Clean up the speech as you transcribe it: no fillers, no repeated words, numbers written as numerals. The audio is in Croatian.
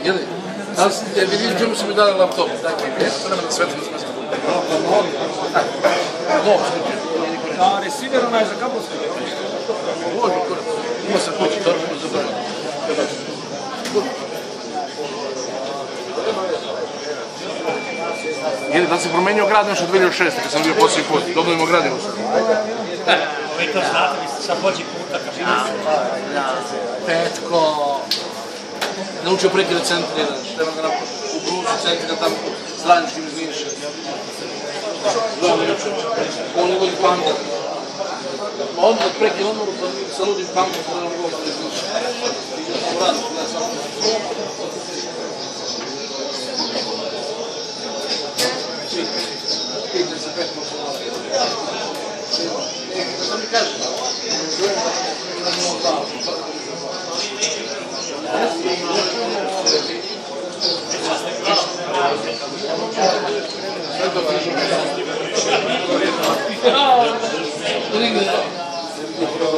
Jeli? Vidim čemu su mi dali laptop. Vremena svetlo smisla. Da, receiver onaj za kabelski. Može, ima se kući, torbu za broj. Jeli, da se promenio grad još od 2006. kad sam bio posljednji put. Dobnojimo gradimo se. Vi to znate, vi ste sad pođi puta kažina. Petko. Naučio prekide centri jedan, treba ga u Brucu centri tamo straničkim izminiše. On je vodi panda. Odmah prekide odmah sa ludim pandom, kada nam govor izminiše. U radu, ne samo. Pite se petko polala. Što mi kaže? Sve to